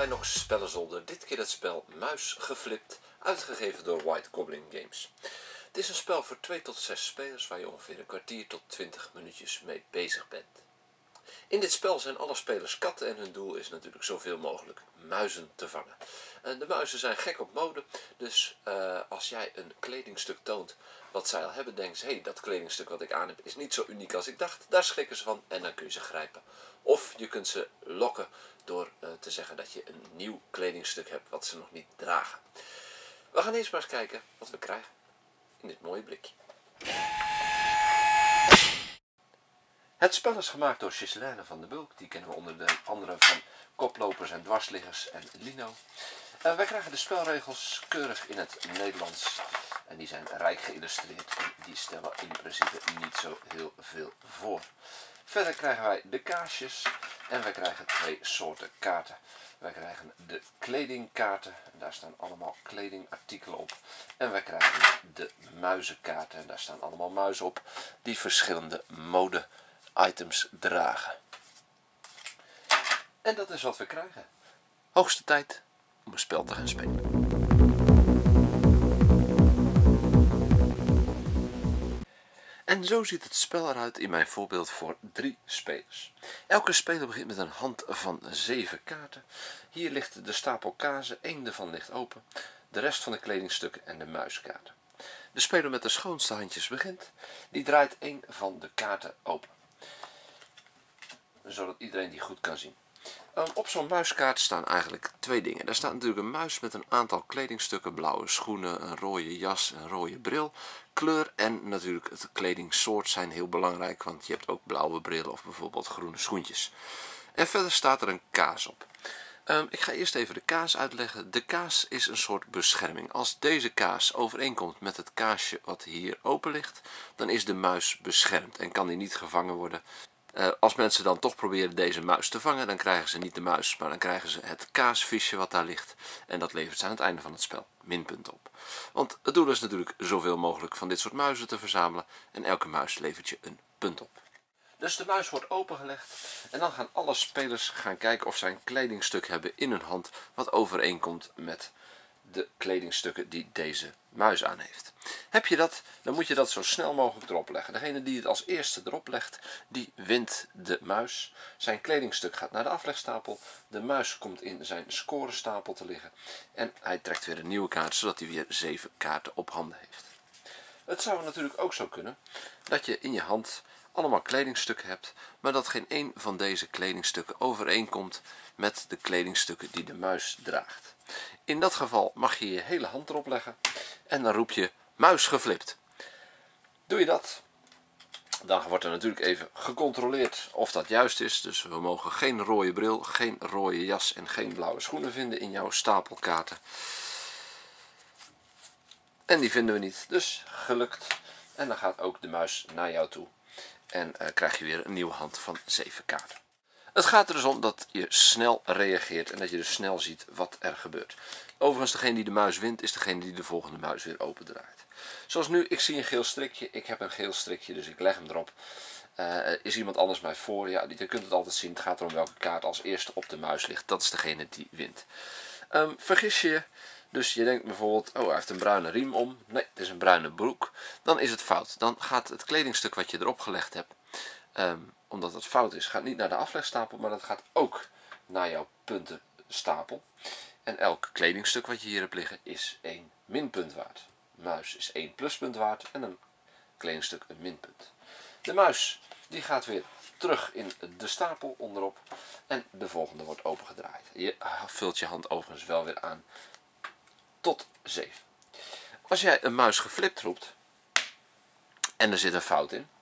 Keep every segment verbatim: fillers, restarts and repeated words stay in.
bij nog Spellenzolder, dit keer het spel Muis Geflipt, uitgegeven door White Goblin Games. Het is een spel voor twee tot zes spelers waar je ongeveer een kwartier tot twintig minuutjes mee bezig bent. In dit spel zijn alle spelers katten en hun doel is natuurlijk zoveel mogelijk muizen te vangen. En de muizen zijn gek op mode, dus uh, als jij een kledingstuk toont wat zij al hebben, denken ze, hé, hey, dat kledingstuk wat ik aan heb is niet zo uniek als ik dacht. Daar schrikken ze van en dan kun je ze grijpen. Of je kunt ze lokken door uh, te zeggen dat je een nieuw kledingstuk hebt wat ze nog niet dragen. We gaan eerst maar eens kijken wat we krijgen in dit mooie blikje. Het spel is gemaakt door Ghislaine van de Bulk, die kennen we onder de andere van Koplopers en Dwarsliggers en Lino. Uh, wij krijgen de spelregels keurig in het Nederlands en die zijn rijk geïllustreerd en die stellen in principe niet zo heel veel voor. Verder krijgen wij de kaarsjes en wij krijgen twee soorten kaarten. Wij krijgen de kledingkaarten, en daar staan allemaal kledingartikelen op. En wij krijgen de muizenkaarten, en daar staan allemaal muizen op die verschillende mode items dragen. En dat is wat we krijgen. Hoogste tijd om een spel te gaan spelen. En zo ziet het spel eruit in mijn voorbeeld voor drie spelers. Elke speler begint met een hand van zeven kaarten. Hier ligt de stapel kazen, één daarvan ligt open. De rest van de kledingstukken en de muiskaarten. De speler met de schoonste handjes begint. Die draait één van de kaarten open. Zodat iedereen die goed kan zien. Um, op zo'n muiskaart staan eigenlijk twee dingen. Daar staat natuurlijk een muis met een aantal kledingstukken, blauwe schoenen, een rode jas, een rode bril. Kleur en natuurlijk het kledingsoort zijn heel belangrijk, want je hebt ook blauwe brillen of bijvoorbeeld groene schoentjes. En verder staat er een kaas op. Um, ik ga eerst even de kaas uitleggen. De kaas is een soort bescherming. Als deze kaas overeenkomt met het kaasje wat hier open ligt, dan is de muis beschermd en kan die niet gevangen worden. Uh, als mensen dan toch proberen deze muis te vangen, dan krijgen ze niet de muis, maar dan krijgen ze het kaasvisje wat daar ligt. En dat levert ze aan het einde van het spel minpunten op. Want het doel is natuurlijk zoveel mogelijk van dit soort muizen te verzamelen. En elke muis levert je een punt op. Dus de muis wordt opengelegd. En dan gaan alle spelers gaan kijken of zij een kledingstuk hebben in hun hand wat overeenkomt met de kledingstukken die deze muis aan heeft. Heb je dat, dan moet je dat zo snel mogelijk erop leggen. Degene die het als eerste erop legt, die wint de muis. Zijn kledingstuk gaat naar de aflegstapel. De muis komt in zijn scorestapel te liggen. En hij trekt weer een nieuwe kaart, zodat hij weer zeven kaarten op handen heeft. Het zou natuurlijk ook zo kunnen dat je in je hand allemaal kledingstukken hebt, maar dat geen één van deze kledingstukken overeenkomt met de kledingstukken die de muis draagt. In dat geval mag je je hele hand erop leggen en dan roep je muis geflipt. Doe je dat, dan wordt er natuurlijk even gecontroleerd of dat juist is. Dus we mogen geen rode bril, geen rode jas en geen blauwe schoenen vinden in jouw stapel kaarten. En die vinden we niet, dus gelukt. En dan gaat ook de muis naar jou toe. En uh, krijg je weer een nieuwe hand van zeven kaarten. Het gaat er dus om dat je snel reageert en dat je dus snel ziet wat er gebeurt. Overigens, degene die de muis wint is degene die de volgende muis weer opendraait. Zoals nu, ik zie een geel strikje, ik heb een geel strikje, dus ik leg hem erop. Uh, is iemand anders mij voor? Ja, je kunt het altijd zien. Het gaat erom welke kaart als eerste op de muis ligt. Dat is degene die wint. Um, vergis je, dus je denkt bijvoorbeeld, oh, hij heeft een bruine riem om. Nee, het is een bruine broek. Dan is het fout. Dan gaat het kledingstuk wat je erop gelegd hebt, um, omdat het fout is, gaat niet naar de aflegstapel, maar dat gaat ook naar jouw puntenstapel. En elk kledingstuk wat je hier hebt liggen is één minpunt waard. Muis is één pluspunt waard en een kledingstuk een minpunt. De muis die gaat weer terug in de stapel onderop en de volgende wordt opengedraaid. Je vult je hand overigens wel weer aan tot zeven. Als jij een muis geflipt roept en er zit een fout in.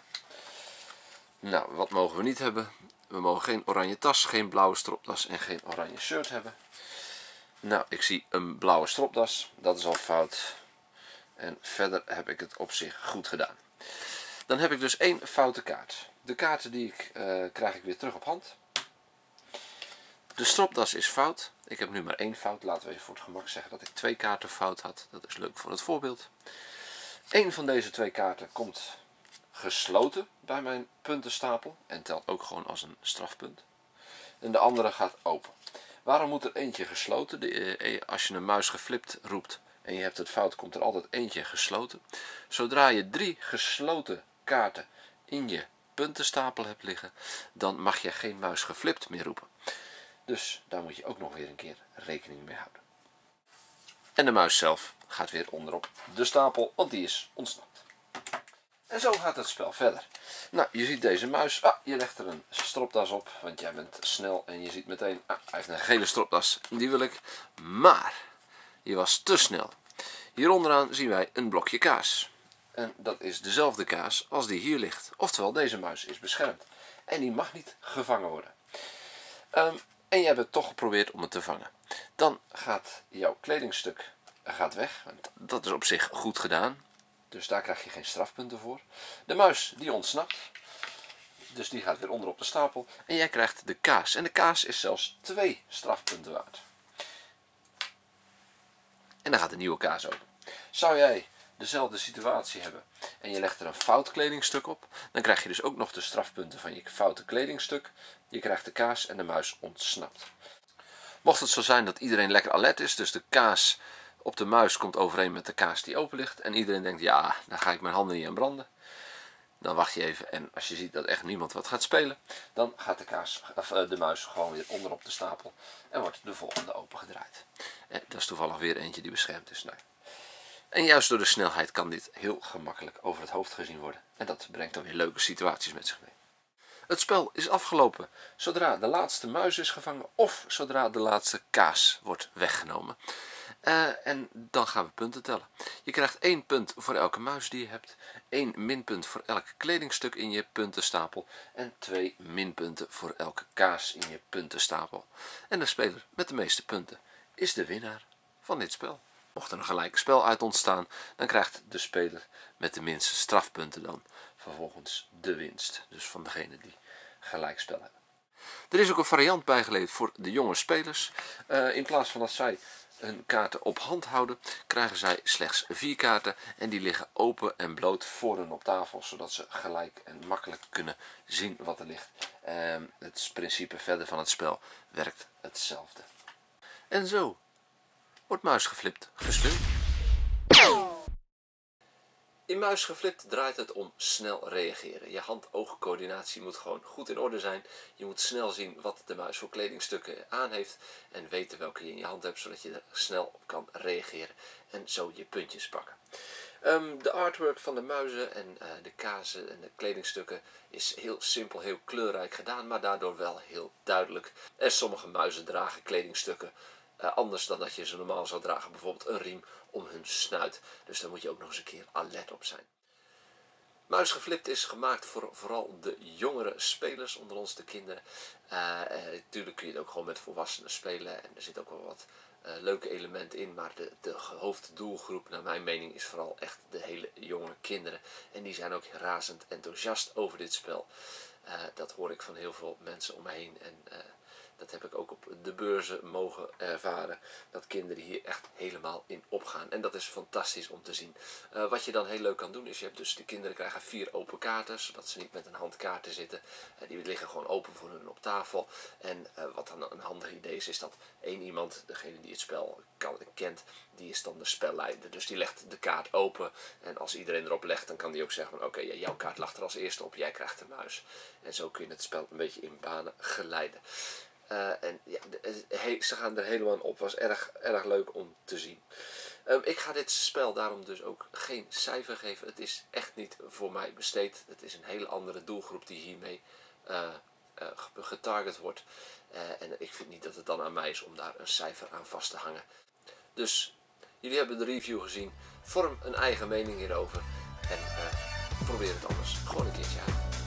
Nou, wat mogen we niet hebben? We mogen geen oranje tas, geen blauwe stropdas en geen oranje shirt hebben. Nou, ik zie een blauwe stropdas, dat is al fout. En verder heb ik het op zich goed gedaan. Dan heb ik dus één foute kaart. De kaarten die ik uh, krijg ik weer terug op hand. De stropdas is fout. Ik heb nu maar één fout. Laten we even voor het gemak zeggen dat ik twee kaarten fout had. Dat is leuk voor het voorbeeld. Eén van deze twee kaarten komt gesloten bij mijn puntenstapel en telt ook gewoon als een strafpunt. En de andere gaat open. Waarom moet er eentje gesloten? De, eh, als je een muis geflipt roept en je hebt het fout, komt er altijd eentje gesloten. Zodra je drie gesloten kaarten in je puntenstapel hebt liggen, dan mag je geen muis geflipt meer roepen. Dus daar moet je ook nog weer een keer rekening mee houden. En de muis zelf gaat weer onderop de stapel, want die is ontsnapt. En zo gaat het spel verder. Nou, je ziet deze muis. Ah, je legt er een stropdas op, want jij bent snel en je ziet meteen, ah, hij heeft een gele stropdas. Die wil ik. Maar, je was te snel. Hier onderaan zien wij een blokje kaas. En dat is dezelfde kaas als die hier ligt. Oftewel, deze muis is beschermd. En die mag niet gevangen worden. Um, en je hebt het toch geprobeerd om het te vangen. Dan gaat jouw kledingstuk gaat weg. Want dat is op zich goed gedaan. Dus daar krijg je geen strafpunten voor. De muis die ontsnapt. Dus die gaat weer onder op de stapel. En jij krijgt de kaas. En de kaas is zelfs twee strafpunten waard. En dan gaat de nieuwe kaas open. Zou jij dezelfde situatie hebben en je legt er een fout kledingstuk op, dan krijg je dus ook nog de strafpunten van je foute kledingstuk. Je krijgt de kaas en de muis ontsnapt. Mocht het zo zijn dat iedereen lekker alert is, dus de kaas op de muis komt overeen met de kaas die open ligt en iedereen denkt, ja, daar ga ik mijn handen niet aan branden. Dan wacht je even en als je ziet dat echt niemand wat gaat spelen, dan gaat de, kaas, of de muis gewoon weer onderop de stapel en wordt de volgende opengedraaid. En dat is toevallig weer eentje die beschermd is. Nou. En juist door de snelheid kan dit heel gemakkelijk over het hoofd gezien worden. En dat brengt dan weer leuke situaties met zich mee. Het spel is afgelopen zodra de laatste muis is gevangen of zodra de laatste kaas wordt weggenomen. Uh, en dan gaan we punten tellen. Je krijgt één punt voor elke muis die je hebt, één minpunt voor elk kledingstuk in je puntenstapel en twee minpunten voor elke kaas in je puntenstapel. En de speler met de meeste punten is de winnaar van dit spel. Mocht er een gelijk spel uit ontstaan, dan krijgt de speler met de minste strafpunten dan vervolgens de winst. Dus van degene die gelijk spel hebben. Er is ook een variant bijgeleverd voor de jonge spelers. Uh, in plaats van dat zij hun kaarten op hand houden, krijgen zij slechts vier kaarten en die liggen open en bloot voor hen op tafel, zodat ze gelijk en makkelijk kunnen zien wat er ligt. Uh, het principe verder van het spel werkt hetzelfde. En zo wordt Muis Geflipt gespeeld. In Muis Geflipt draait het om snel reageren. Je hand-oogcoördinatie moet gewoon goed in orde zijn. Je moet snel zien wat de muis voor kledingstukken aan heeft en weten welke je in je hand hebt, zodat je er snel op kan reageren en zo je puntjes pakken. Um, de artwork van de muizen en uh, de kazen en de kledingstukken is heel simpel, heel kleurrijk gedaan, maar daardoor wel heel duidelijk. En sommige muizen dragen kledingstukken Uh, anders dan dat je ze normaal zou dragen, bijvoorbeeld een riem om hun snuit. Dus daar moet je ook nog eens een keer alert op zijn. Muis Geflipt is gemaakt voor vooral de jongere spelers, onder ons de kinderen. Uh, uh, natuurlijk kun je het ook gewoon met volwassenen spelen en er zit ook wel wat uh, leuke elementen in. Maar de, de hoofddoelgroep, naar mijn mening, is vooral echt de hele jonge kinderen. En die zijn ook razend enthousiast over dit spel. Uh, dat hoor ik van heel veel mensen om me heen en uh, dat heb ik ook op de beurzen mogen ervaren. Dat kinderen hier echt helemaal in opgaan. En dat is fantastisch om te zien. Uh, wat je dan heel leuk kan doen is, je hebt dus de kinderen krijgen vier open kaarten. Zodat ze niet met een hand kaarten zitten. Uh, die liggen gewoon open voor hun op tafel. En uh, wat dan een handig idee is, is dat één iemand, degene die het spel kan, kent, die is dan de spelleider. Dus die legt de kaart open. En als iedereen erop legt, dan kan die ook zeggen van oké, okay, jouw kaart lag er als eerste op. Jij krijgt de muis. En zo kun je het spel een beetje in banen geleiden. Uh, en ja, de, he, ze gaan er helemaal in op. Het was erg, erg leuk om te zien. Um, ik ga dit spel daarom dus ook geen cijfer geven. Het is echt niet voor mij besteed. Het is een hele andere doelgroep die hiermee uh, uh, getarget wordt. Uh, en ik vind niet dat het dan aan mij is om daar een cijfer aan vast te hangen. Dus jullie hebben de review gezien. Vorm een eigen mening hierover. En uh, probeer het anders gewoon een keertje uit.